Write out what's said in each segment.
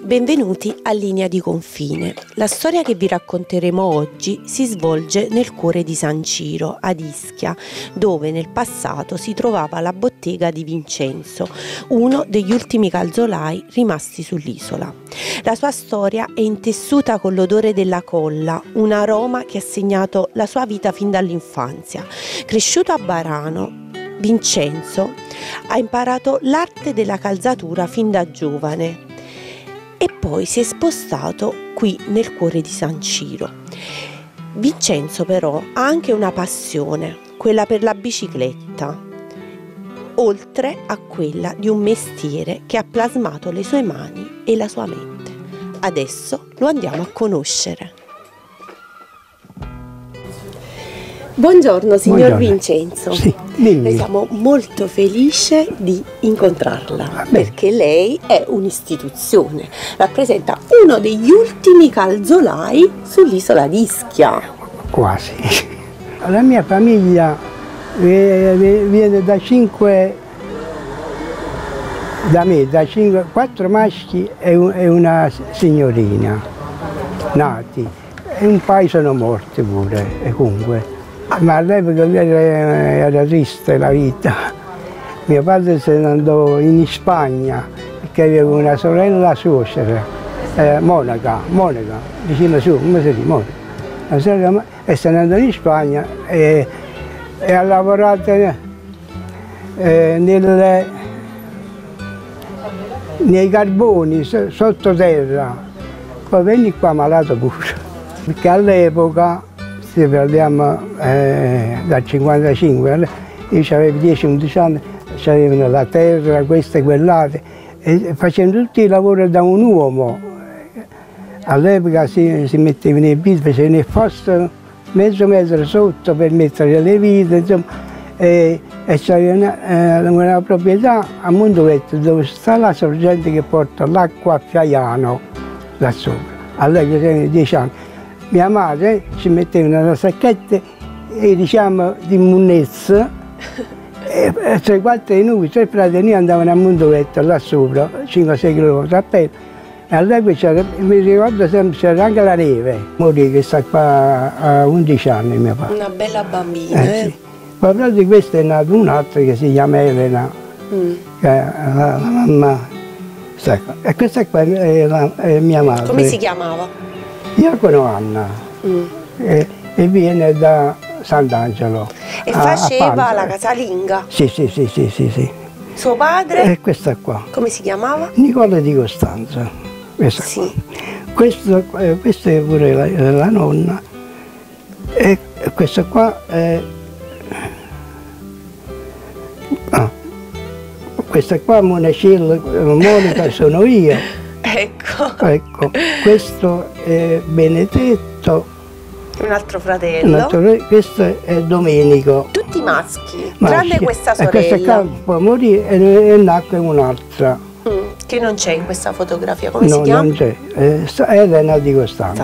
Benvenuti a Linea di Confine. La storia che vi racconteremo oggi si svolge nel cuore di San Ciro, ad Ischia, dove nel passato si trovava la bottega di Vincenzo, uno degli ultimi calzolai rimasti sull'isola. La sua storia è intessuta con l'odore della colla, un aroma che ha segnato la sua vita fin dall'infanzia. Cresciuto a Barano, Vincenzo ha imparato l'arte della calzatura fin da giovane e poi si è spostato qui nel cuore di San Ciro. Vincenzo però ha anche una passione, quella per la bicicletta, oltre a quella di un mestiere che ha plasmato le sue mani e la sua mente. Adesso lo andiamo a conoscere. Buongiorno signor Buongiorno. Vincenzo. Sì, Noi siamo molto felici di incontrarla perché lei è un'istituzione, rappresenta uno degli ultimi calzolai sull'isola di Ischia. Quasi. La mia famiglia viene da 4 maschi e una signorina nati, e un paio sono morti pure, e comunque. Ma all'epoca era triste la vita. Mio padre se ne andò in Spagna perché aveva una sorella suocera, Monica, diceva su, come si dice, Monica. La sorella, e se ne andò in Spagna e ha lavorato nei carboni, sottoterra. Poi venne qua malato pure, perché all'epoca, se parliamo dal 55, io avevo 10-11 anni, c'avevano la terra, queste e quell'altre, e facevano tutti i lavori da un uomo. All'epoca si mettevano i piedi, facevano il fosso mezzo metro sotto per mettere le vite, insomma, e c'avevano una proprietà a Mondovetto dove sta la sorgente che porta l'acqua a Fiaiano da sopra. All'epoca avevano 10 anni. Mia madre ci metteva nella sacchetta e diciamo di munnezza e 3-4 di noi, 3 fratelli andavano a Mondovetto là sopra, 5-6 km a piedi, e all'epoca mi ricordo sempre c'era anche la neve. Morì che sta qua a 11 anni mio padre. Una bella bambina, Sì. Ma proprio di questo è nato un altro che si chiama Elena, che è la mamma. E questa qua è mia madre. Come si chiamava? Iacono Anna, e viene da Sant'Angelo. E faceva la casalinga? Sì. Suo padre? E questa qua. Come si chiamava? Nicola di Costanza. Questa Sì. qua. Questa è pure la nonna. E questa qua è... questa qua Monica sono io. Ecco, questo è Benedetto. Un altro fratello. Questo è Domenico. Tutti maschi, tranne questa sorella. E questa qua poi morì e nacque un'altra. Che non c'è in questa fotografia, come si chiama? No, non c'è. Elena di Costanza.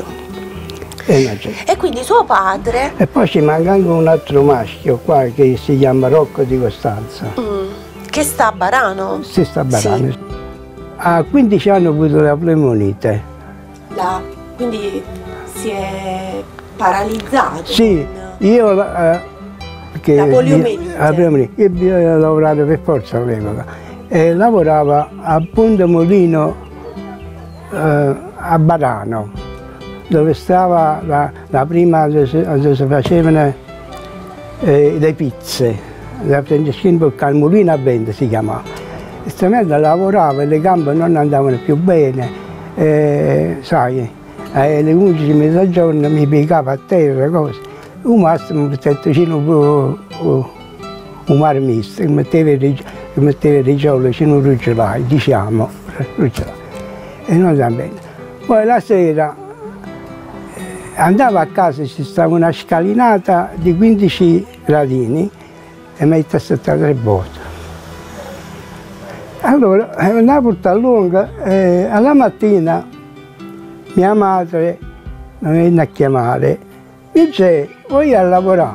E quindi suo padre... E poi ci manca anche un altro maschio qua che si chiama Rocco di Costanza. Che sta a Barano? Si sta a Barano. Sì. A 15 anni ho avuto la pneumonite. Quindi si è paralizzato? Sì, io... perché la poliomielite? Io lavoravo per forza all'epoca. E lavorava a Ponte Molino a Barano, dove stava la prima dove si facevano le pizze. La Franceschini Calmolino a Vento si chiamava. Estremamente lavorava e le gambe non andavano più bene, sai, alle 11 di mezzogiorno mi piegava a terra, cose. Un massimo mi stavo vicino un marmista, che metteva il rigiolo vicino un ruggiolai, diciamo, e non andava bene. Poi la sera andavo a casa, ci stava una scalinata di 15 gradini, e mi ha tassato 3 botte. Allora, andavo a portare lunga, alla mattina mia madre mi venne a chiamare, dice, vuoi a lavorare?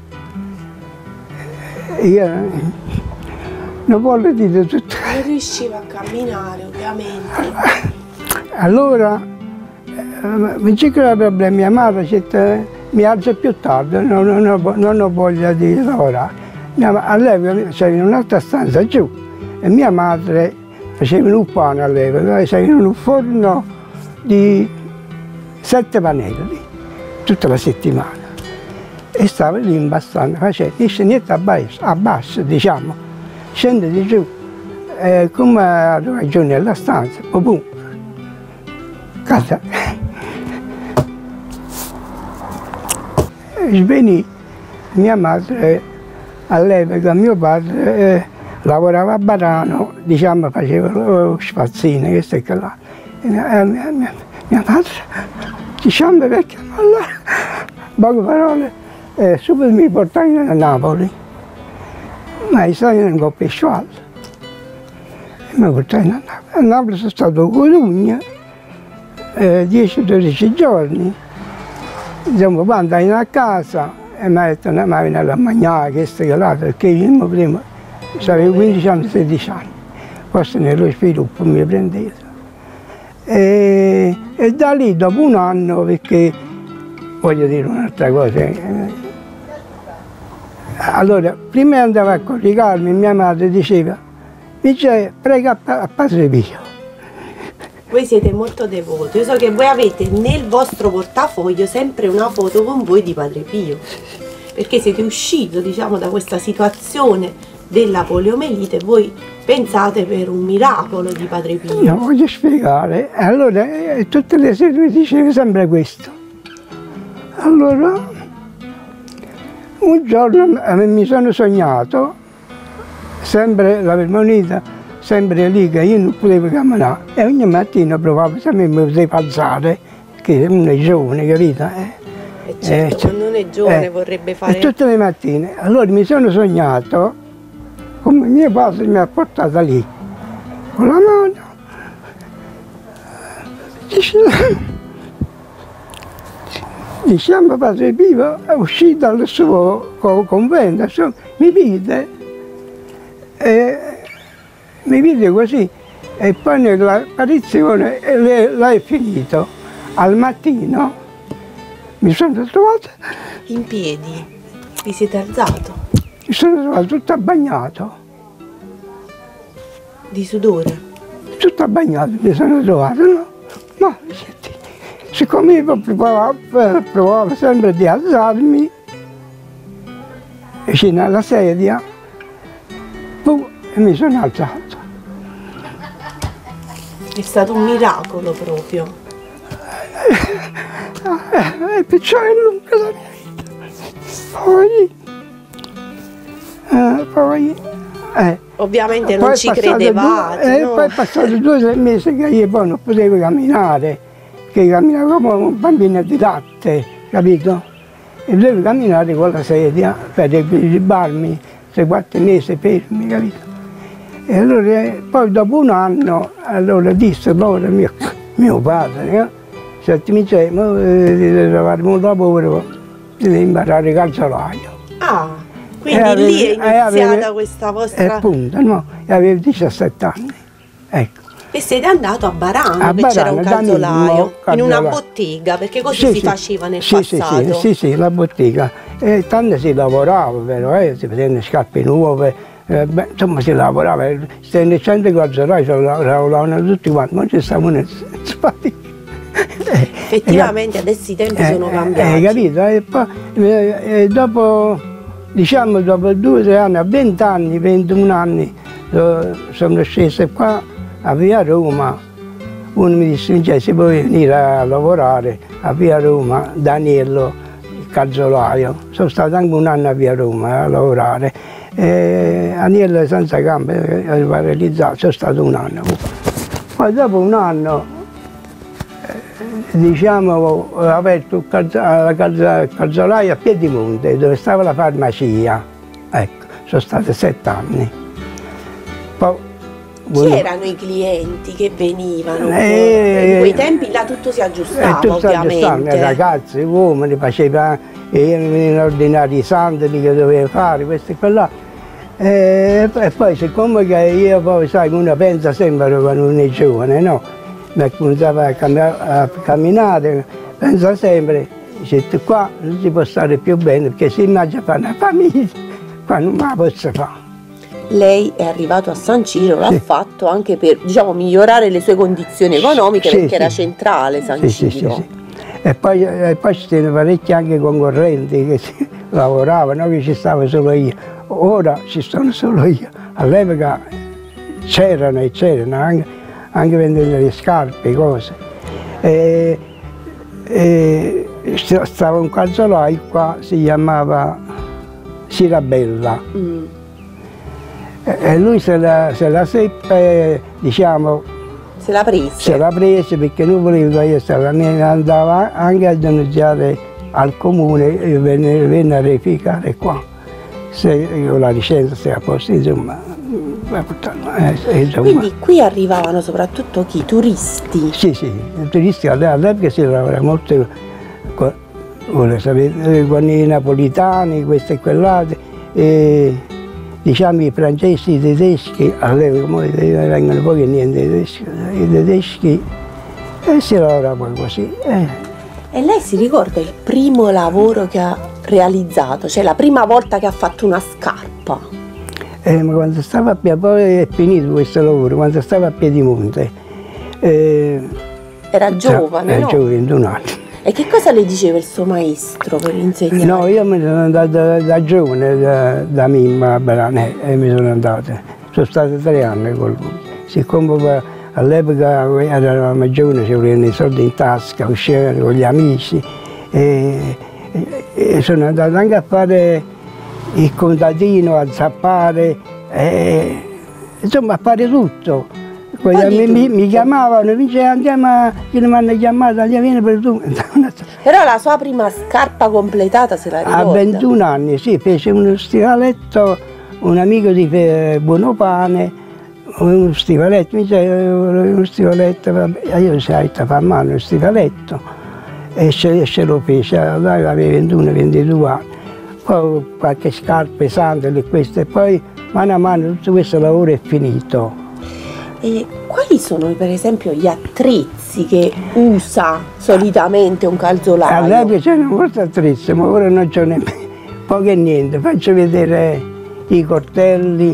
Io non voglio dire tutto. Non riusciva a camminare, ovviamente. Allora, non c'è che problema, mia madre mi alza più tardi, non ho voglia di lavorare. All'epoca c'era in un'altra stanza giù e mia madre faceva un pane all'epoca, c'era in un forno di 7 pannelli tutta la settimana e stava lì impastando, faceva, dice niente abbasso, diciamo, scende di giù, come a giù nella stanza, poi casa. Svenì, mia madre all'epoca, mio padre lavorava a Barano, diciamo faceva lo spazzino, questo e là. Mia madre, diciamo perché allora, poche parole, subito mi portai a Napoli, ma io stavo in Coppa Sciuallo, mi portai a Napoli. A Napoli sono stato con l'ugna 10-12 giorni, insomma, poi andai a casa e mi ha detto ma vieni a mangiare questo e l'altro, perché io prima avevo 15 anni, 16 anni, forse nello sviluppo mi prendeva. E da lì dopo un anno, perché voglio dire un'altra cosa, allora prima andavo a coricarmi, mia madre diceva, dice prega a Padre Pio. Voi siete molto devoti, io so che voi avete nel vostro portafoglio sempre una foto con voi di Padre Pio, perché siete usciti, diciamo, da questa situazione della poliomelite, voi pensate per un miracolo di Padre Pio. Io voglio spiegare, allora tutte le sere mi diceva sempre questo. Allora, un giorno mi sono sognato, sempre la Vermonita, sempre lì che io non potevo camminare e ogni mattina provavo sempre mi potevo alzare, perché uno è giovane, capito? Certo, quando uno è giovane vorrebbe fare... E tutte le mattine, allora mi sono sognato come mio padre mi ha portato lì, con la mano, diciamo Padre Pio è uscito dal suo convento, mi vide così e poi nell'apparizione l'hai finito. Al mattino mi sono trovato in piedi, vi siete alzato? Mi sono trovato tutto bagnato. Di sudore? Tutto bagnato mi sono trovato, no? Ma siccome io provavo sempre di alzarmi vicino alla sedia, poi mi sono alzato. È stato un miracolo proprio. Perciò è lunga la mia vita. Poi ovviamente non ci credevate, no? Poi è passato 2 o 3 mesi che io poi non potevo camminare, che camminavo come un bambino di latte, capito? E dovevo camminare con la sedia per equilibrarmi, 3-4 mesi fermi, capito? E allora poi dopo un anno, allora disse allora mio padre, senti mi dice, devi trovare un lavoro, devi imparare calzolaio. Ah, quindi lì è iniziata questa vostra... Appunto, no, avevo 17 anni, ecco. E siete andato a Barano, dove c'era un calzolaio, in una bottega, perché così si faceva nel passato. Sì, la bottega. E tanto si lavorava, però, si facevano scarpe nuove, insomma si lavorava, se ne 100 calzolai lavoravano tutti quanti, ma ci stavano spati. Effettivamente adesso i tempi sono cambiati. Capito? E poi dopo, diciamo, dopo 2 o 3 anni, a 20 anni, 21 anni, sono sceso qua a Via Roma. Uno mi disse, se vuoi venire a lavorare a Via Roma, Daniello, il calzolaio. Sono stato anche un anno a Via Roma a lavorare. Daniello senza gambe aveva realizzato, sono stato un anno. Poi dopo un anno, diciamo, ho aperto la calzolaio a Piedimonte, dove stava la farmacia. Ecco, sono stati 7 anni. Poi, chi erano i clienti che venivano? In quei tempi là tutto si aggiustava, ovviamente. Ragazzi, uomini, faceva gli ordinari sandali che doveva fare, questo e quella. E poi siccome che io poi, sai, uno pensa sempre quando uno è giovane, no? mi cominciava a camminare, pensa sempre, dice, qua non si può stare più bene perché se immagina fare una famiglia, qua non me la posso fare. Lei è arrivato a San Ciro, l'ha fatto anche per, diciamo, migliorare le sue condizioni economiche, perché era centrale San Ciro. Sì. E poi ci sono parecchi anche concorrenti che lavoravano, che ci stavo solo io. Ora ci sono solo io. All'epoca c'erano anche vendendo le scarpe, cose. Stava un calzolaio qua, si chiamava Sirabella. E lui se la seppe, diciamo, se l'ha presa perché non voleva io stare, mi andava anche a denunziare al comune e venne a verificare qua se io la licenza sia a posto, insomma. Quindi qui arrivavano soprattutto chi? Turisti? Sì, i turisti all'epoca si lavorava molto con i napolitani, questo e quell'altro, e diciamo i francesi, i tedeschi, all'epoca vengono pochi e niente i tedeschi, e si lavorava così. E lei si ricorda il primo lavoro che ha realizzato, cioè la prima volta che ha fatto una scarpa? Ma quando stava poi è finito questo lavoro, quando stava a Piedimonte. Era giovane, no? Era giovane, 21 anni. E che cosa le diceva il suo maestro per insegnare? No, io mi sono andato da giovane, da Mimma a Beranè, e mi sono andato. Sono stato 3 anni con lui. Siccome all'epoca eravamo giovani, ci volevano i soldi in tasca, uscivano con gli amici, e sono andato anche a fare il contadino, a zappare, insomma a fare tutto. Mi chiamavano, dice andiamo, che mi hanno chiamato, vieni per tu. Però la sua prima scarpa completata se la ricorda? A 21 anni, sì, fece uno stivaletto, un amico di Buonopane, uno stivaletto, mi dice uno stivaletto, vabbè, io sai, fa a mano uno stivaletto, e ce lo fece, aveva 21-22 anni. Poi qualche scarpa pesante e questo, e poi mano a mano tutto questo lavoro è finito. E quali sono per esempio gli attrezzi che usa solitamente un calzolaio? All'epoca c'erano molti attrezzi, ma ora non c'è nemmeno, poco e niente. Faccio vedere i coltelli.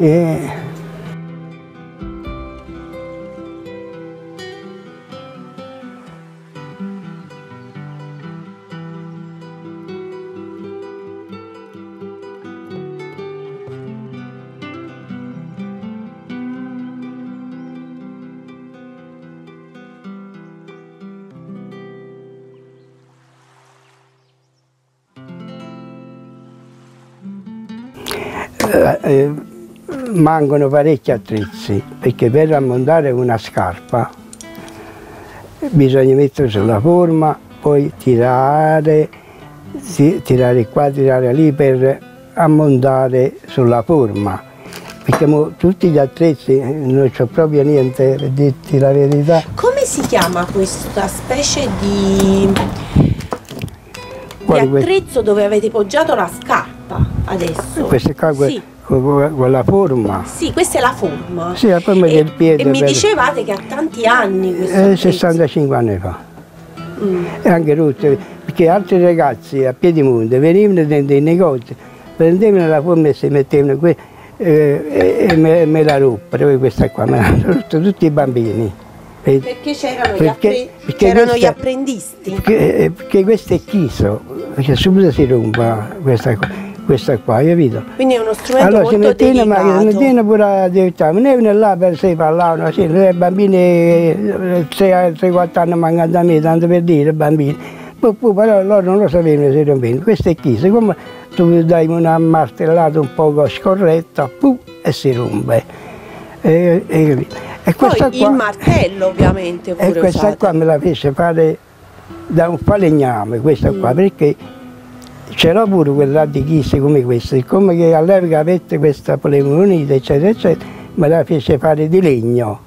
Mancano parecchi attrezzi, perché per ammontare una scarpa bisogna mettere sulla forma, poi tirare qua, tirare lì per ammontare sulla forma. Perché tutti gli attrezzi non c'ho proprio niente, per dirti la verità. Come si chiama questa specie di attrezzo dove avete poggiato la scarpa adesso? Questa qua, sì. Con la forma? Sì, questa è la forma. Sì, la forma del piede. E mi dicevate che ha tanti anni questo 65 anni fa. E anche tutte, perché altri ragazzi a Piedimonte venivano dentro i negozi, prendevano la forma e si mettevano qui e me la ruppero, questa qua, me l'hanno rotto tutti i bambini. Perché c'erano gli apprendisti? Perché questo è chiso, perché subito si rompa questa qua, capito? Quindi è uno strumento allora, molto delicato. Allora si mettevano pure a direttare, venivano là per se parlavano, sì, i bambini 3-4 anni mancano a me, tanto per dire, bambini. Poi però loro non lo sapevano se rompevano, questo è chiso, come tu dai una martellata un poco scorretta, e si rompe. E poi il martello ovviamente pure e questa usate. Qua me la fece fare da un falegname, questa qua, perché c'era pure quella di chisse come questa, siccome che all'epoca avete questa plemonite eccetera eccetera, me la fece fare di legno.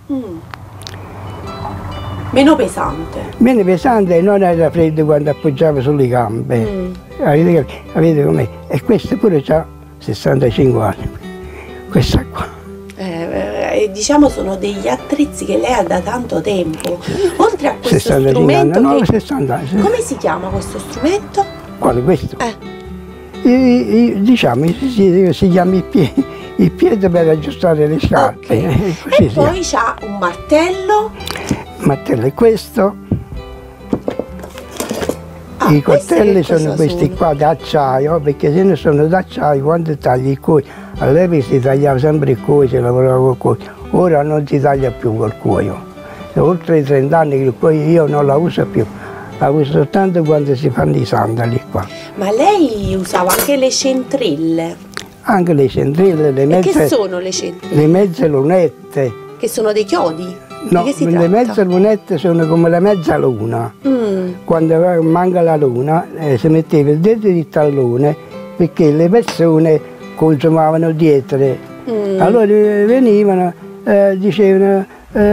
Meno pesante. Meno pesante e non era freddo quando appoggiava sulle gambe. Avete com'è? E questa pure ha 65 anni, questa qua. diciamo sono degli attrezzi che lei ha da tanto tempo. Oltre a questo 65 strumento, anni, no, 60 anni. Sì. come si chiama questo strumento? Quale questo? Diciamo, si chiama il piede per aggiustare le scarpe. Okay. E poi c'ha un martello. Il martello è questo. I coltelli sono questi qua d'acciaio, perché se ne sono d'acciaio, quando tagli il cuoio, all'epoca si tagliava sempre il cuoio, si lavorava col cuoio, ora non si taglia più col cuoio. Oltre i 30 anni che il cuoio io non la uso più, la uso soltanto quando si fanno i sandali qua. Ma lei usava anche le centrelle? Anche le centrelle, le mezze... E che sono le centrelle? Le mezze lunette. Che sono dei chiodi? No, le mezze lunette sono come la mezza luna. Quando manca la luna si metteva il dedo di tallone perché le persone consumavano dietro. Allora venivano, dicevano,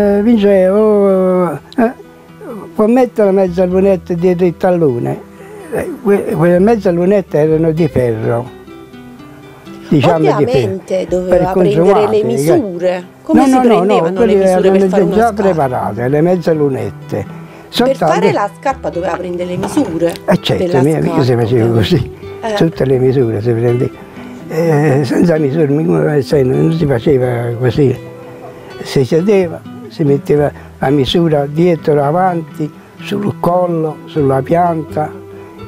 Vincenzo, può mettere la mezza lunetta dietro il tallone. Quelle mezze lunette erano di ferro. Diciamo ovviamente doveva prendere le misure. Come si prendevano le misure per fare una già scarpa? preparate, le mezze lunette. Per fare la scarpa doveva prendere le misure. Certo, mica si faceva così. Tutte le misure si prendeva. Senza misure non si faceva così. Si sedeva, si metteva la misura dietro, avanti, sul collo, sulla pianta.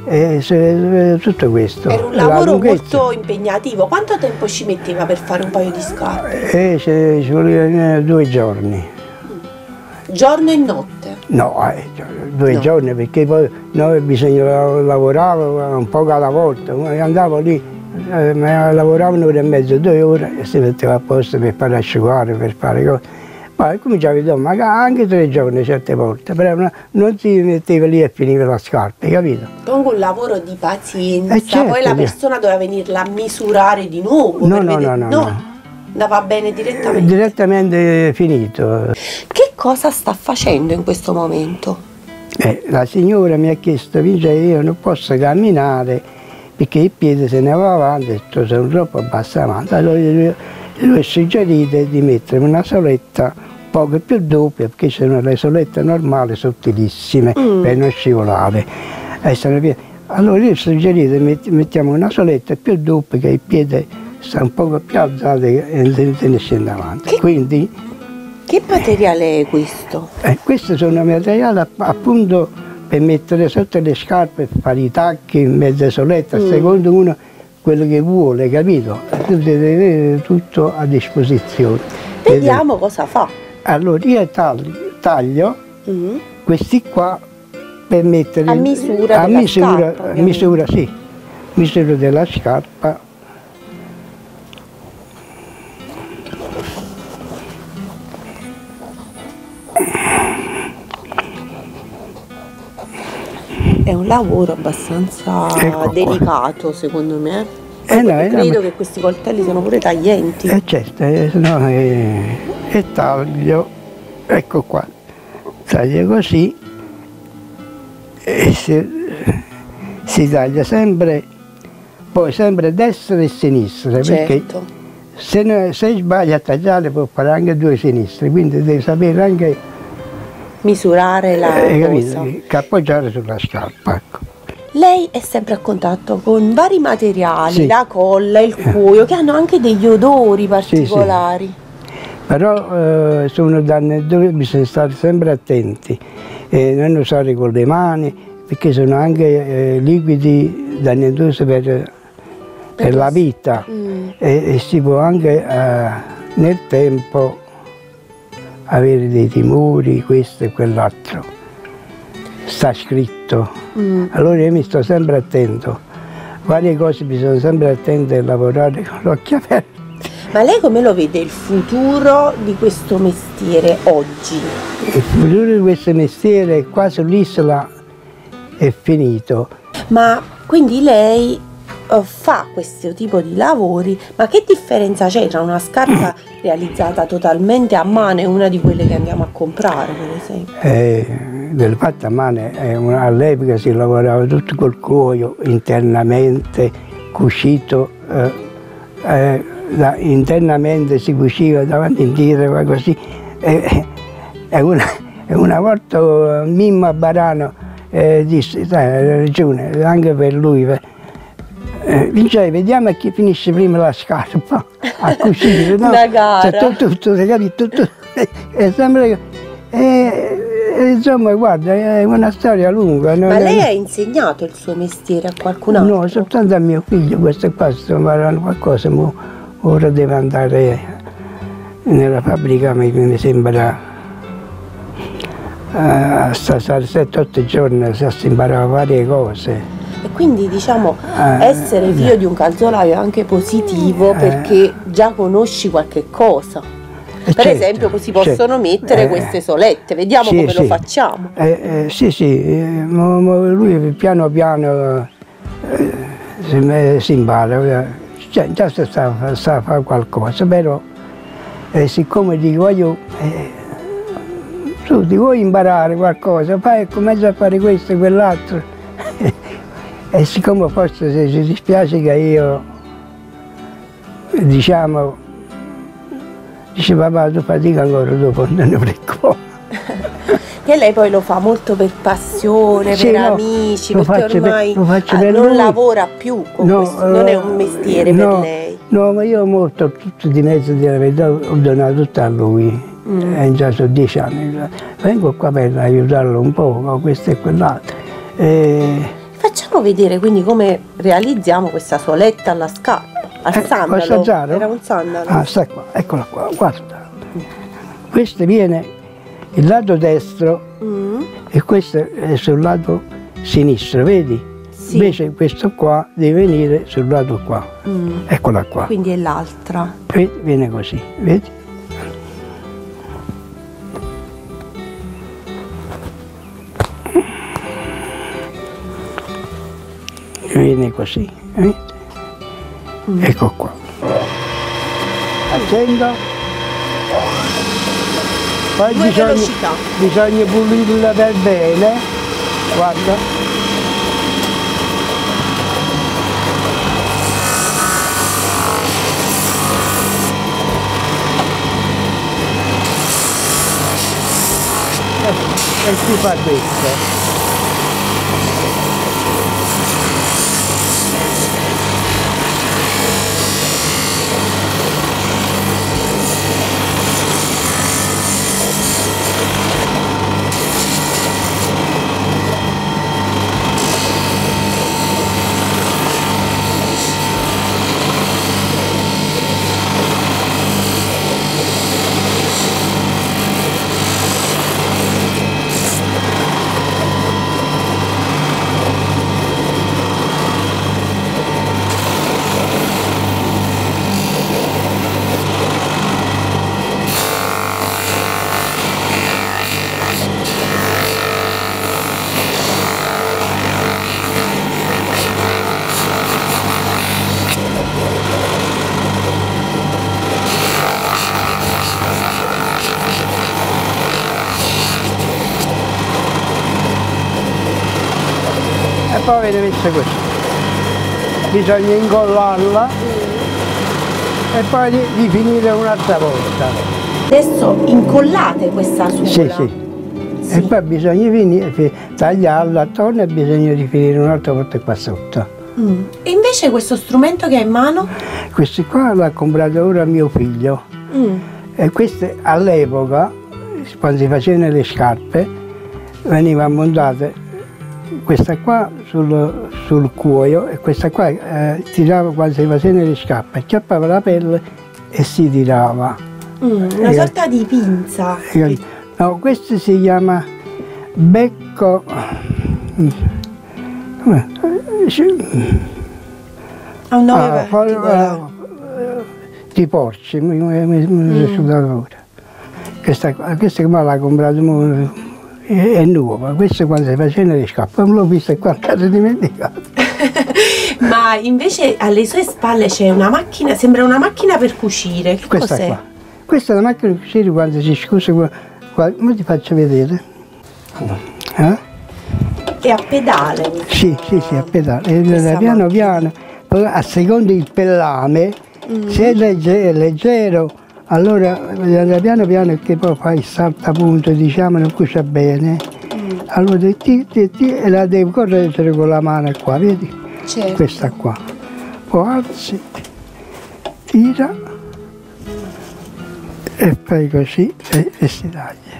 Tutto questo. Era un lavoro molto impegnativo. Quanto tempo ci metteva per fare un paio di scarpe? Ci volevano 2 giorni. Giorno e notte? No, 2 giorni, perché poi noi bisognava lavorare un po' alla volta. Andavo lì, lavoravo 1 ora e mezza, 2 ore e si metteva a posto per fare asciugare, per fare cose. Poi cominciavi dopo, magari anche 3 giorni certe volte, però non si metteva lì e finiva la scarpa, capito? Comunque un lavoro di pazienza, certo, poi la persona doveva venirla a misurare di nuovo. No, andava bene direttamente? Direttamente finito. Che cosa sta facendo in questo momento? La signora mi ha chiesto, Vincenzo, io non posso camminare perché il piede se ne va avanti, ho detto sono troppo basso avanti. Allora gli ho suggerito di mettere una soletta poco più doppia, perché sono le solette normali sottilissime per non scivolare. Allora io ho suggerito mettiamo una soletta più doppia che il piede sta un poco più alzato e se ne scende avanti. Quindi, che materiale è questo? Questo sono materiali appunto per mettere sotto le scarpe, fare i tacchi in mezza soletta, secondo uno quello che vuole, capito? Tu devi avere tutto a disposizione. Vediamo cosa fa. Allora io taglio questi qua per mettere a misura della scarpa, misura, sì, misura della scarpa. È un lavoro abbastanza delicato, secondo me. Credo che questi coltelli siano pure taglienti. Certo, e taglio, ecco qua, taglio così e si taglia sempre, poi sempre destra e sinistra, perché se sbaglia a tagliare può fare anche 2 sinistre, quindi devi sapere anche misurare la cosa. Che appoggiare sulla scarpa, ecco. Lei è sempre a contatto con vari materiali, la colla, il cuoio, che hanno anche degli odori particolari. Sì. Però sono danneggiatori, bisogna stare sempre attenti, non usare con le mani, perché sono anche liquidi danneggiatori per la vita e si può anche nel tempo avere dei timori, questo e quell'altro. Sta scritto. Allora io mi sto sempre attento. Varie cose bisogna sempre attenti a lavorare con l'occhio aperto. Ma lei come lo vede il futuro di questo mestiere oggi? Il futuro di questo mestiere qua sull'isola è finito. Ma quindi lei fa questo tipo di lavori, ma che differenza c'è tra una scarpa realizzata totalmente a mano e una di quelle che andiamo a comprare, per esempio? Del fatto a mano, all'epoca si lavorava tutto col cuoio, internamente, cucito, internamente si cuciva davanti in tiro, così. E una volta Mimmo Barano disse, hai ragione, anche per lui, Vincenzo, vediamo chi finisce prima la scarpa a cucire, no? Una gara. Tutto, e sembra che, insomma, guarda, è una storia lunga. Ma lei ha insegnato il suo mestiere a qualcun altro? No, soltanto a mio figlio, questo qua sto imparando qualcosa, ma ora deve andare nella fabbrica, mi sembra, a stare 7-8 giorni, si imparava varie cose. E quindi diciamo essere figlio di un calzolaio è anche positivo perché già conosci qualche cosa. Per certo, esempio così possono mettere queste solette, vediamo come lo facciamo. Sì, lui piano piano si impara, già sa fare qualcosa, però siccome dico io, tu ti vuoi imparare qualcosa, fai, comincia a fare questo e quell'altro. E siccome forse si dispiace che io, diciamo, dice papà tu fatica ancora dopo, non ne preoccupare. Che lei poi lo fa molto per passione, per amici, perché ormai non lavora più con questo, non è un mestiere per lei. No, ma io molto, tutti i mezzi della verità ho donato tutto a lui. È già sono 10 anni. Vengo qua per aiutarlo un po', questo e quell'altro. Facciamo vedere quindi come realizziamo questa soletta alla scarpa, al sandalo. Era un sandalo. Ah, sta qua, eccola qua, guarda. Questo viene il lato destro e questo è sul lato sinistro, vedi? Sì. Invece questo qua deve venire sul lato qua. Eccola qua. Quindi è l'altra. Viene così, vedi? Viene così, ecco qua. Accendo. Poi bisogna pulirla per bene, guarda. E si fa questo. E poi viene messa così, bisogna incollarla e poi di finire un'altra volta. Adesso incollate questa suola? Sì. E poi bisogna finire, tagliarla attorno e bisogna rifinire un'altra volta qua sotto. E invece questo strumento che ha in mano? Questo qua l'ha comprato ora mio figlio. E queste all'epoca, quando si facevano le scarpe, venivano montate questa qua sul cuoio e questa qua tirava quando si facevano le scarpe, acchiappava la pelle e si tirava. Una sorta di pinza. No, questo si chiama becco. Ha un nome particolare. Di porci, mi risulta ora. Questa qua l'ha comprata, è nuova, questa quando si faceva le scarpe, non l'ho vista qua, l'ho dimenticata. Ma invece alle sue spalle c'è una macchina, sembra una macchina per cucire, che questa cos'è? Qua. Questa è la macchina per cucire quando si scusa qua, ma ti faccio vedere. È a pedale? Sì, a pedale, piano piano, poi a seconda il pellame Se è leggero, allora piano piano che poi fai il saltapunto, diciamo, non cucia bene. Allora e la devi correggere con la mano qua, vedi? Certo. Questa qua. Poi alzi, tira e fai così e si taglia.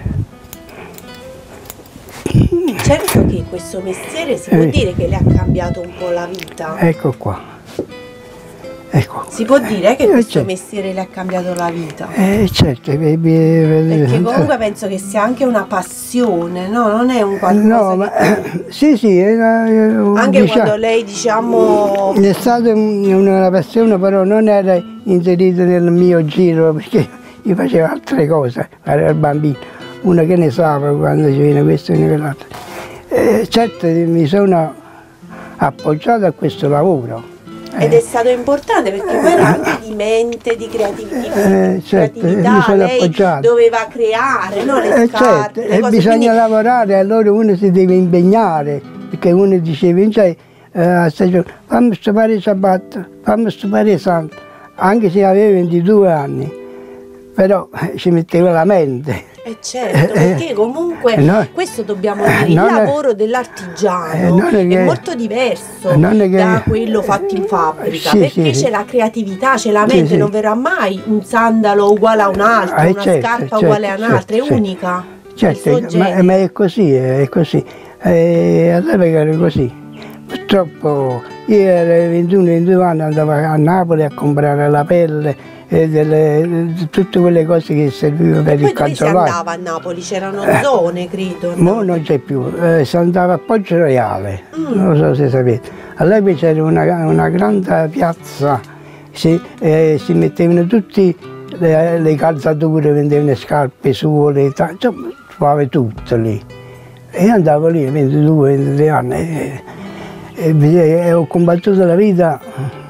Certo che questo mestiere si può dire che le ha cambiato un po' la vita. Ecco qua. Ecco. Si può dire che questo certo. mestiere le ha cambiato la vita. Certo. Perché comunque penso che sia anche una passione, no? Non è un qualcosa No, ma sì, anche diciamo, quando lei, diciamo... è stata una passione, però non era inserita nel mio giro, perché io facevo altre cose, ero bambino. Uno che ne sa quando ci viene questo e quell'altro. Certo mi sono appoggiato a questo lavoro. Ed è stato importante perché poi era anche di mente, di certo, creatività, mi sono lei appoggiato. doveva creare, no? Le scarpe, certo, le cose, bisogna quindi... lavorare, allora uno si deve impegnare, perché uno diceva, cioè, fammi stupare il sabato, fammi stupare il santo, anche se avevo 22 anni, però ci metteva la mente. Certo, perché comunque questo dobbiamo dire, il lavoro dell'artigiano è molto diverso da quello fatto in fabbrica, perché c'è la creatività, c'è la mente, non verrà mai un sandalo uguale a un altro, una scarpa uguale a un'altra, è unica. Certo, ma è così, è così. All'epoca era così. Purtroppo io ero 21-22 anni, andavo a Napoli a comprare la pelle, tutte quelle cose che servivano per il cancellario. Poi dove si andava a Napoli? C'erano zone, credo. No, non c'è più, si andava a Poggio Reale, non so se sapete. All'epoca c'era una grande piazza, si mettevano tutte le calzature, vendevano scarpe, suole, insomma, trovava tutto lì. E andavo lì a 22-23 anni e ho combattuto la vita.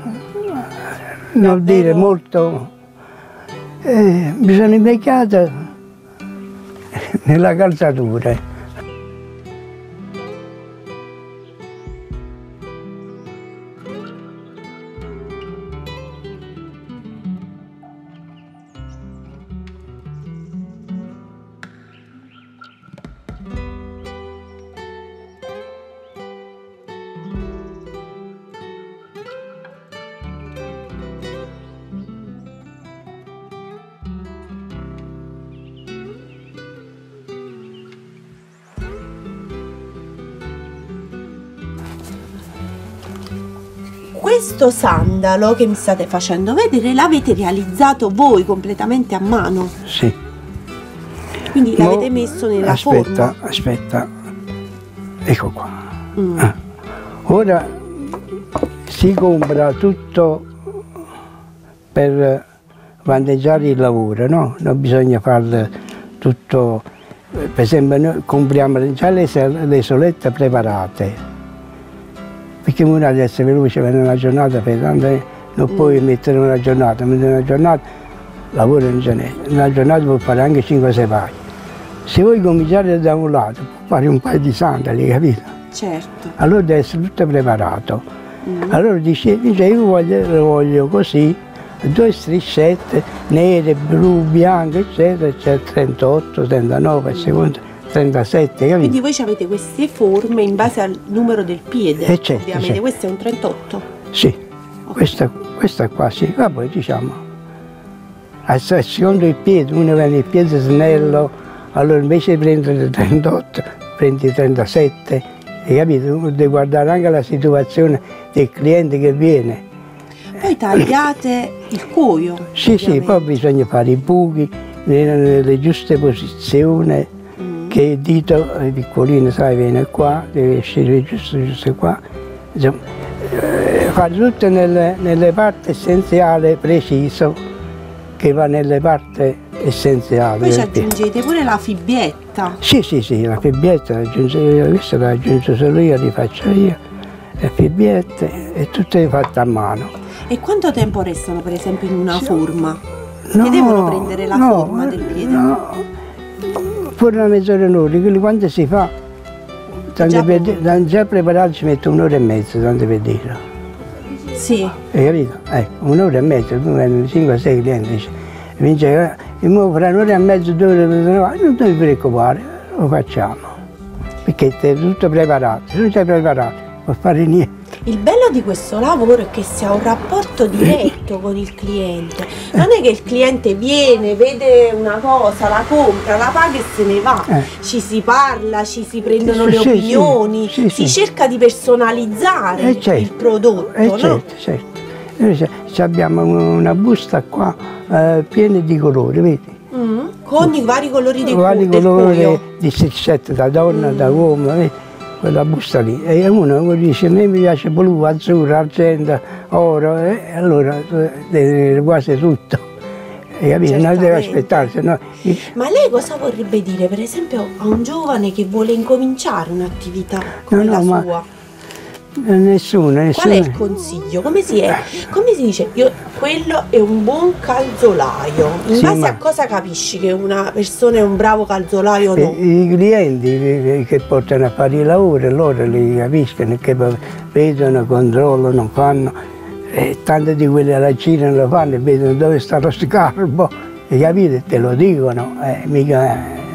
Non dire molto, mi sono invecchiata nella calzatura. Questo sandalo che mi state facendo vedere l'avete realizzato voi completamente a mano? Sì. Quindi l'avete messo nella forma? Aspetta, ecco qua. Ora si compra tutto per vanteggiare il lavoro, no? Non bisogna farlo tutto, per esempio noi compriamo già le solette preparate. Perché uno deve essere veloce per una giornata, non puoi mettere una giornata, lavoro non ce n'è, una giornata può fare anche 5-6 pagine. Se vuoi cominciare da un lato, puoi fare un paio di sandali, capito? Certo. Allora deve essere tutto preparato. Allora dice, io lo voglio così, 2 striscette, nere, blu, bianche, eccetera, c'è 38, 39 a seconda. 37, capito? Quindi voi avete queste forme in base al numero del piede, certo, ovviamente. Certo. Questo è un 38? Sì, okay. questa qua sì, ma poi diciamo, secondo il piede, uno viene il piede snello, allora invece di prendere 38, prendi 37, hai capito? Uno deve guardare anche la situazione del cliente che viene. Poi tagliate il cuoio? Sì, ovviamente. Sì, poi bisogna fare i buchi, nelle giuste posizioni. Che il dito piccolino, sai, viene qua, deve uscire giusto qua. Insomma, fare tutto nelle parti essenziali preciso, che va nelle parti essenziali. Poi ci aggiungete pure la fibbietta. Sì, la fibbietta, questa la aggiungo solo io, li faccio io, le fibbiette, e tutte fatte a mano. E quanto tempo restano, per esempio, in una forma? Che devono prendere la forma del piede? No. Pure una mezz'ora un'ora, quando si fa, già preparato ci mette un'ora e mezza, tanto per dire. Sì. Hai capito? Ecco, un'ora e mezza, tu vengono 5-6 clienti, dice, mi dice, fra un'ora e mezza, 2 ore, non ti preoccupare, lo facciamo. Perché è tutto preparato, se non sei preparato, non puoi fare niente. Il bello di questo lavoro è che si ha un rapporto diretto con il cliente. Non è che il cliente viene, vede una cosa, la compra, la paga e se ne va. Ci si parla, ci si prendono le opinioni, si cerca di personalizzare il prodotto. Certo, certo. Noi abbiamo una busta qua piena di colori, vedi? Con i vari colori del colori di set da donna, da uomo, vedi? Quella busta lì, e uno dice a me mi piace blu, azzurro, argento, oro, e allora deve quasi tutto, e capito? Non deve aspettare, se no... Ma lei cosa vorrebbe dire, per esempio, a un giovane che vuole incominciare un'attività come la sua? Nessuno. Qual è il consiglio? Come si dice? Quello è un buon calzolaio. In base a cosa capisci che una persona è un bravo calzolaio o no? I clienti che portano a fare i lavori, loro li capiscono, che vedono, controllano, fanno. Tanti di quelli alla Cina lo fanno e vedono dove sta lo scarpo, e capite? Te lo dicono, mica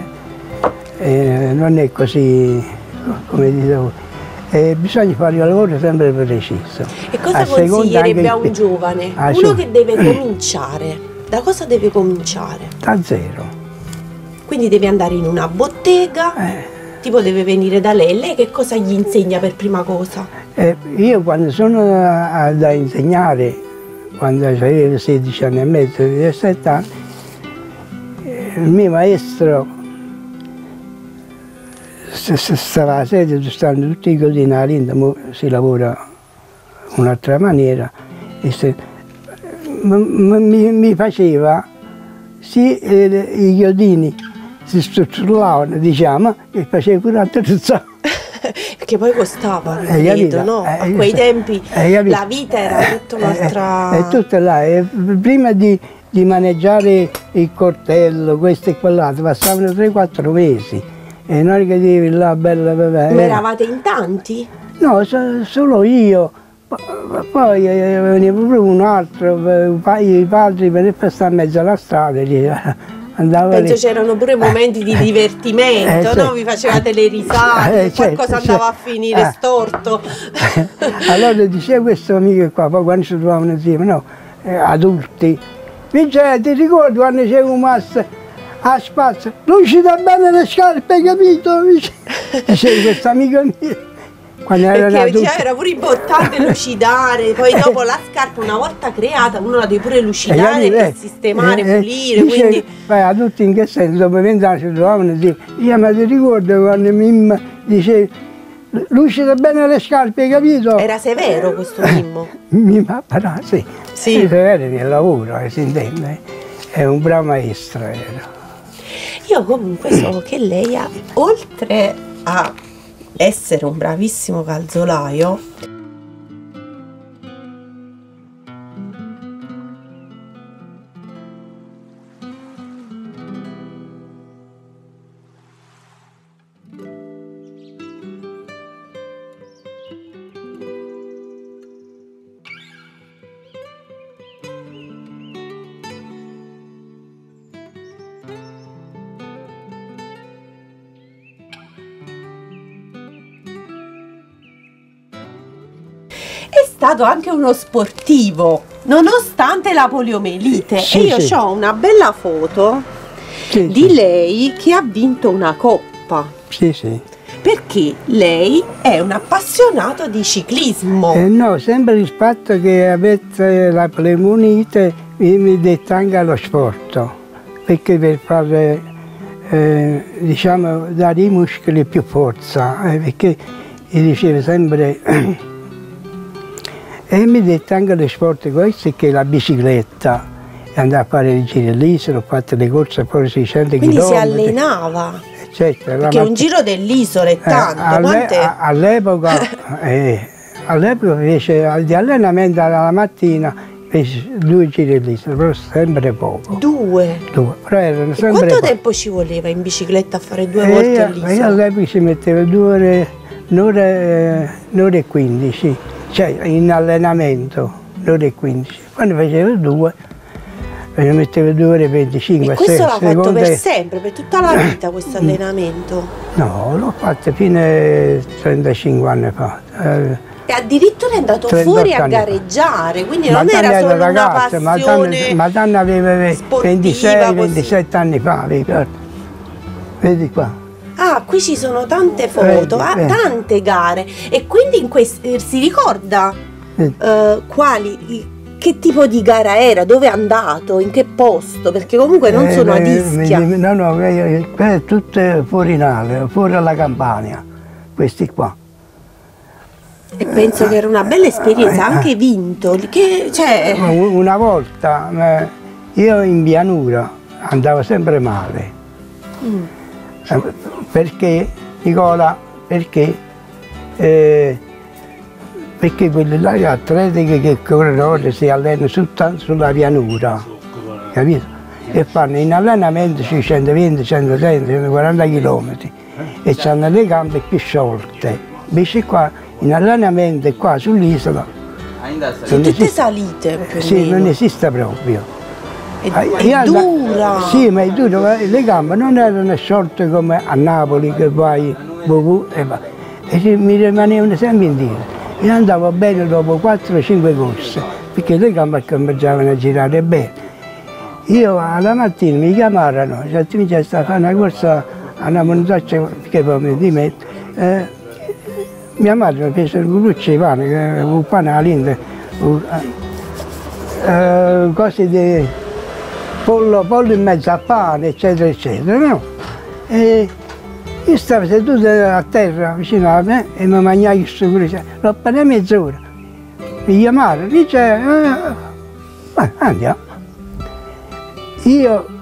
non è così, come dicevo. Bisogna fare il lavoro sempre preciso. E cosa consiglierebbe a un giovane? Uno che deve cominciare, da cosa deve cominciare? Da zero. Quindi deve andare in una bottega, tipo deve venire da lei. Lei che cosa gli insegna per prima cosa? Io quando sono da insegnare, quando avevo 16 anni e mezzo, 17 anni, il mio maestro stava a sede, stanno tutti i chiodini alla linda, si lavora un'altra maniera, e mi faceva, i chiodini si strutturavano, diciamo, e faceva pure attrezzato. Perché poi costavano, credo, no? A quei tempi la vita era tutta un'altra... È tutto là, prima di maneggiare il coltello, questo e quell'altro, passavano 3-4 mesi. E noi che dicevi là, bella, bella. Ma eravate in tanti? No, solo io. Poi veniva pure un altro, i padri venivano per stare in mezzo alla strada. Penso c'erano pure momenti di divertimento, no? Vi facevate le risate, qualcosa andava a finire storto. Allora diceva questo amico qua, poi quando si trovavano insieme, no, adulti, Vincenzo, ti ricordi quando c'era un master? A spazio, lui ci dà bene le scarpe, capito? Dicevo questo amico mio. Perché era pure importante lucidare, poi dopo la scarpa una volta creata uno la deve pure lucidare, sistemare, pulire. Quindi... a tutti in che senso, dopo 20 anni ci trovavano e dicevano, ma ti ricordo quando Mimma diceva lucida bene le scarpe, capito? Era severo questo Mimmo? Mimma, però sì. Severo nel lavoro, si intende. È un bravo maestro, era. Io comunque so che lei ha, oltre a essere un bravissimo calzolaio, è stato anche uno sportivo, nonostante la poliomielite. E io ho una bella foto di lei che ha vinto una coppa. Perché lei è un appassionato di ciclismo. No, sempre il fatto che avete la poliomielite mi detta anche allo sport, perché per fare, diciamo, dare ai muscoli più forza, perché io dicevo sempre... E mi dette anche lo sport questo, che la bicicletta, andare a fare i giri all'isola, ho fatto le corse fuori 600 km. Quindi si allenava? Certo. Perché un giro dell'isola è tanto. All'epoca fece di allenamento alla mattina, fece 2 giri all'isola, però sempre poco. 2? Però erano sempre quanto tempo ci voleva in bicicletta a fare 2 volte all'isola? Io all'epoca ci metteva 2 ore, un'ora e 15. cioè in allenamento, le ore e 15. Quando facevo 2, mi mettevo 2 ore e 25. E questo l'ha fatto per sempre, per tutta la vita questo allenamento? No, l'ho fatto fino a 35 anni fa. E addirittura è andato fuori a gareggiare, quindi non era solo ragazza, una passione Madonna aveva 26-27 anni fa, vedi qua. Ah, qui ci sono tante foto, tante gare. E quindi si ricorda che tipo di gara era, dove è andato, in che posto? Perché comunque non sono ad Ischia. No, tutte fuori in Italia, fuori alla Campania, questi qua. E penso che era una bella esperienza, anche vinto. Una volta io in pianura andavo sempre male. Perché, Nicola, perché quelli là, gli atleti che corrono si allenano sulla pianura, capito? E fanno in allenamento sui 120, 130, 140 km e hanno le gambe più sciolte. Invece qua in allenamento qua sull'isola sono tutte salite più o meno. Non esiste proprio. È dura! Sì, ma è dura, le gambe non erano sciolte come a Napoli che vai e mi rimanevano sempre indietro. Io andavo bene dopo 4-5 corse, perché le gambe cominciavano a girare bene. Io alla mattina mi chiamarono, mi c'è stata una corsa a una montagna che poi di me. Mia madre mi fece un gruccio di pane, un pane all'Inde, cose di pollo in mezzo a pane, eccetera, eccetera, no? E io stavo seduto a terra vicino a me e mi mangiai questo gruccio, l'ho appena mezz'ora. Mi chiamarono, dice, andiamo. Io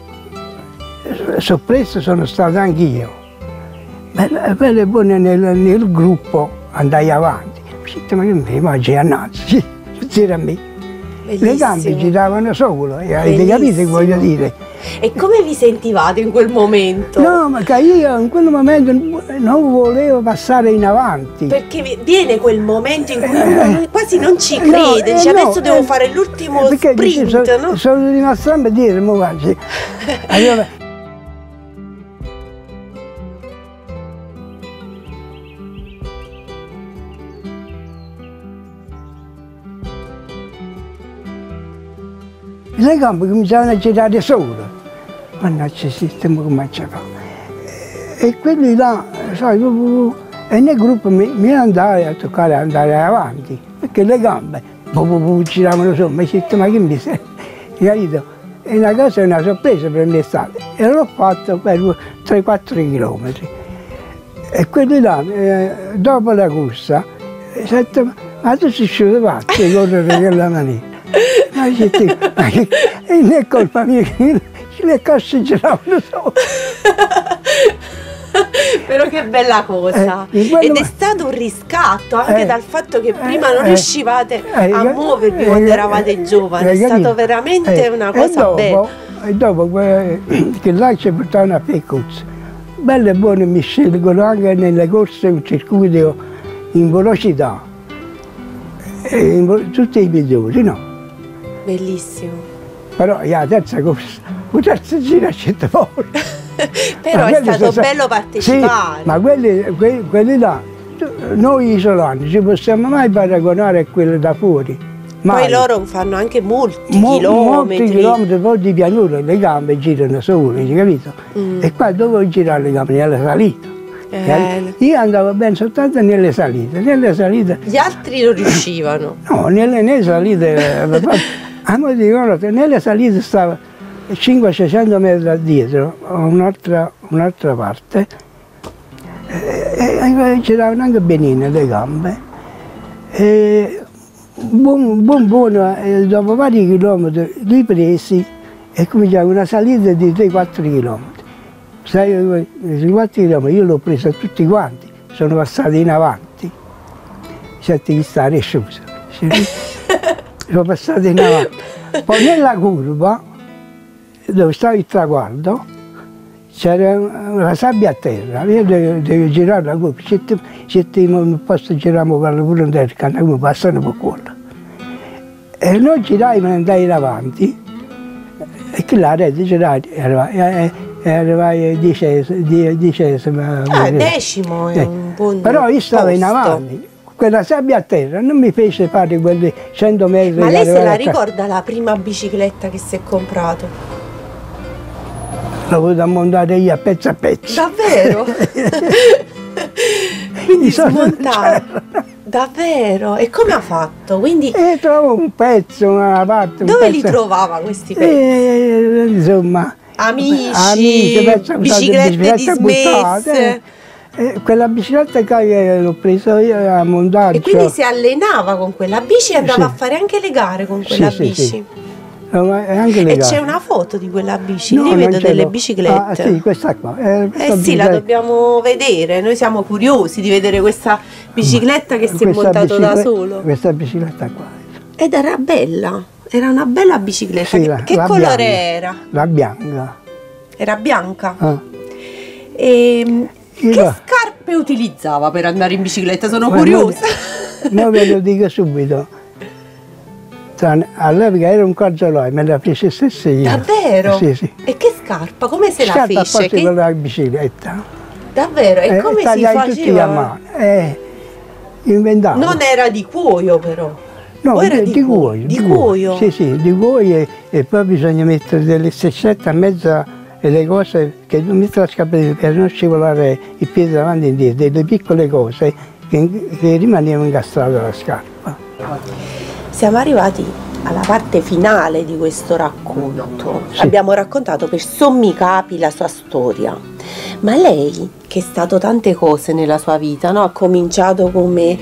sorpreso sono stato anch'io. Belle buone nel gruppo andai avanti. Ma che mi mangi a naso, c'era a me. Le gambe giravano solo, avete capito che voglio dire? E come vi sentivate in quel momento? No, ma io in quel momento non volevo passare in avanti. Perché viene quel momento in cui uno quasi non ci crede, dice adesso devo fare l'ultimo sprint, no? Sono rimasto sempre dietro, ma guarda. Le gambe cominciavano a girare solo. Mannaggia, sistema come ci fa. E quelli là, sai, e nel gruppo mi andai a toccare andare avanti, perché le gambe giravano solo, ma sistema che mi serve, capito? E una cosa è una sorpresa per me stata. E l'ho fatto per 3-4 km. E quelli là, dopo la corsa, ma tu sei sciolto pazzo di correre quella maniera. Ma e non è colpa mia che le cose giravano solo. Però che bella cosa! Ed è stato un riscatto anche dal fatto che prima non riuscivate a muovervi quando eravate giovani, è stato veramente una cosa bella. E dopo che là ci portavano a Pecozzo, belle e buone mi scelgono anche nelle corse un circuito in velocità, tutti i migliori, no? Bellissimo. Però la terza corsa, il terzo giro a 100 volte. Però è stato bello partecipare. Sì, ma quelli là, noi isolani, ci possiamo mai paragonare a quelli da fuori? Mai. Poi loro fanno anche molti chilometri. Molti chilometri, poi di pianura, le gambe girano sole, capito? E qua dove girare le gambe? Nella salita. Io andavo bene soltanto nelle salite. Gli altri non riuscivano? No, nelle salite, nelle salite stava 500-600 metri addietro, un'altra parte, e giravano anche benine le gambe. Buono, dopo vari chilometri ripresi e cominciava una salita di 3-4 chilometri. 6-4 chilometri io l'ho presa tutti quanti, sono passati in avanti. Senti chi sta resciuso. Sono passati in avanti. Poi nella curva, dove stava il traguardo, c'era la sabbia a terra, io devo girare, se non posso girare con la pure del canale, come passano per quello. E noi girai e andai avanti, e che la rete girai, arrivai dicesimo. Decimo è un buon Però io stavo in posto. avanti, quella sabbia a terra non mi fece fare quelli 100 metri. Ma lei se la ricorda la prima bicicletta che si è comprato? L'ho voluta montare io a pezzo. Davvero? Quindi smontare. Davvero? E come ha fatto? Quindi... trovo un pezzo, una parte. Dove li trovava questi pezzi? Insomma. Amici, biciclette dismesse. Quella bicicletta che l'ho presa io a montare. E quindi si allenava con quella bici e andava a fare anche le gare con quella bici. Sì. Anche e c'è una foto di quella bici, lì vedo delle biciclette. Sì, questa qua. Sì, la dobbiamo vedere, noi siamo curiosi di vedere questa bicicletta che si è montato da solo. Questa bicicletta qua. Ed era bella, era una bella bicicletta. Sì, che colore bianca. era? La bianca. Era bianca? Che scarpe utilizzava per andare in bicicletta? Sono curiosa. No, ve lo dico subito. All'epoca era un calzolaio, me la fece stessa io. Davvero? Sì. E che scarpa? Come se la fece? Scarpa con la bicicletta. Davvero? E come si faceva? Tutti a mano. Inventavo. Non era di cuoio però. No, era di cuoio. Di cuoio? Sì, di cuoio e poi bisogna mettere delle striscette a mezzo e le cose che non mettere la scarpa per non scivolare il piede davanti e indietro, delle piccole cose che rimanevano incastrate alla scarpa. Siamo arrivati alla parte finale di questo racconto. Sì. Abbiamo raccontato per sommi capi la sua storia. Ma lei, che è stato tante cose nella sua vita, no? Ha cominciato come,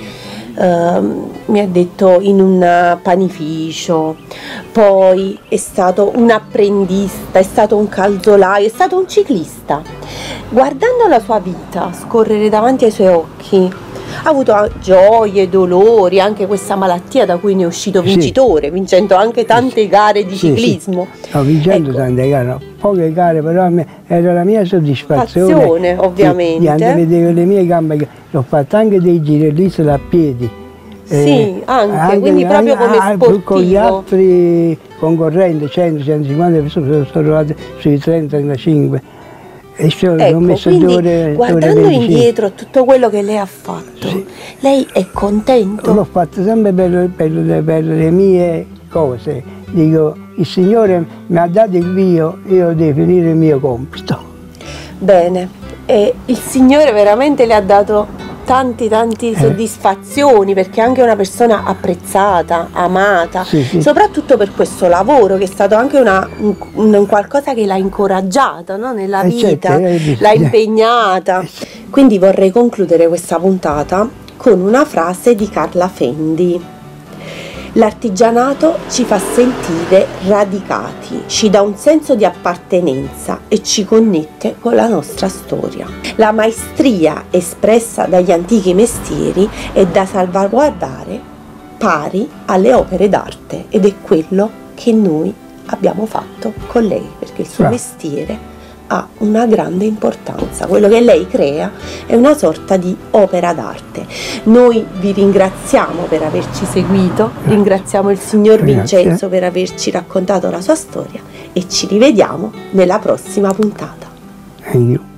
mi ha detto, in un panificio, poi è stato un apprendista, è stato un calzolaio, è stato un ciclista. Guardando la sua vita scorrere davanti ai suoi occhi, ha avuto gioie, dolori, anche questa malattia da cui ne è uscito vincitore, vincendo anche tante gare di ciclismo. Sto vincendo tante gare, poche gare, però era la mia soddisfazione. Ovviamente. Di andare a vedere le mie gambe, che ho fatto anche dei girelliste a piedi. Sì, anche, quindi proprio come sportivo. Con gli altri concorrenti, 100-150 persone, sono arrivate sui 30-35. Ecco, quindi guardando indietro a tutto quello che lei ha fatto, lei è contento? L'ho fatto sempre per le mie cose. Dico, il Signore mi ha dato il mio, io devo finire il mio compito. Bene, e il Signore veramente le ha dato tante soddisfazioni, perché è anche una persona apprezzata, amata, soprattutto per questo lavoro che è stato anche un qualcosa che l'ha incoraggiata, no? Nella vita, l'ha impegnata. Quindi vorrei concludere questa puntata con una frase di Carla Fendi. L'artigianato ci fa sentire radicati, ci dà un senso di appartenenza e ci connette con la nostra storia. La maestria espressa dagli antichi mestieri è da salvaguardare pari alle opere d'arte, ed è quello che noi abbiamo fatto con lei, perché il suo mestiere ha una grande importanza. Quello che lei crea è una sorta di opera d'arte. Noi vi ringraziamo per averci seguito, ringraziamo il signor Vincenzo per averci raccontato la sua storia e ci rivediamo nella prossima puntata.